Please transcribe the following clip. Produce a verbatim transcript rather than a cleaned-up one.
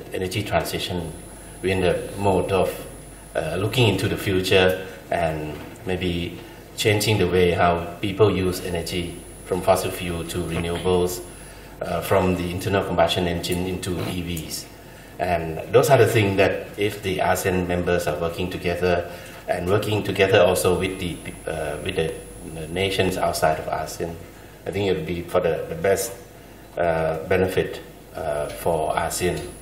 energy transition. We're in the mode of uh, looking into the future and maybe changing the way how people use energy from fossil fuel to renewables, uh, from the internal combustion engine into E Vs. And those are the things that if the ASEAN members are working together and working together also with the, uh, with the, the nations outside of ASEAN, I think it would be for the, the best uh, benefit uh, for ASEAN.